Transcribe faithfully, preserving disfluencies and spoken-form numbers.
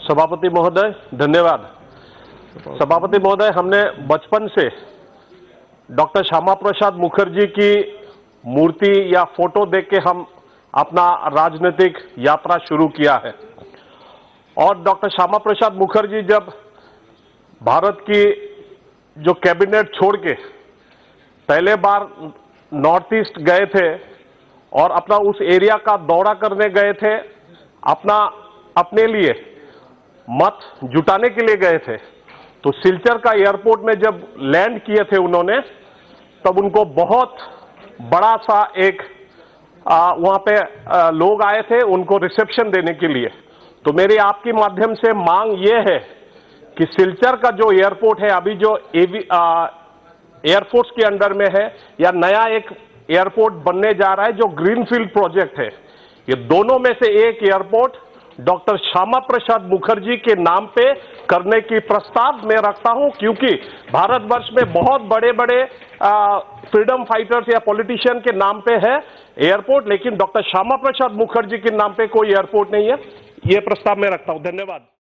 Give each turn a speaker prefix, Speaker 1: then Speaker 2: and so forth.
Speaker 1: सभापति महोदय धन्यवाद। सभापति महोदय, हमने बचपन से डॉक्टर श्यामा प्रसाद मुखर्जी की मूर्ति या फोटो देख के हम अपना राजनीतिक यात्रा शुरू किया है। और डॉक्टर श्यामा प्रसाद मुखर्जी जब भारत की जो कैबिनेट छोड़ के पहले बार नॉर्थ ईस्ट गए थे और अपना उस एरिया का दौरा करने गए थे, अपना अपने लिए मत जुटाने के लिए गए थे, तो सिलचर का एयरपोर्ट में जब लैंड किए थे उन्होंने, तब उनको बहुत बड़ा सा एक आ, वहां पे आ, लोग आए थे उनको रिसेप्शन देने के लिए। तो मेरी आपके माध्यम से मांग ये है कि सिलचर का जो एयरपोर्ट है, अभी जो एयरफोर्स के अंडर में है या नया एक एयरपोर्ट बनने जा रहा है जो ग्रीनफील्ड प्रोजेक्ट है, ये दोनों में से एक एयरपोर्ट डॉक्टर श्यामा प्रसाद मुखर्जी के नाम पे करने की प्रस्ताव मैं रखता हूं, क्योंकि भारतवर्ष में बहुत बड़े बड़े फ्रीडम फाइटर्स या पॉलिटिशियन के नाम पे है एयरपोर्ट, लेकिन डॉक्टर श्यामा प्रसाद मुखर्जी के नाम पे कोई एयरपोर्ट नहीं है। ये प्रस्ताव मैं रखता हूं। धन्यवाद।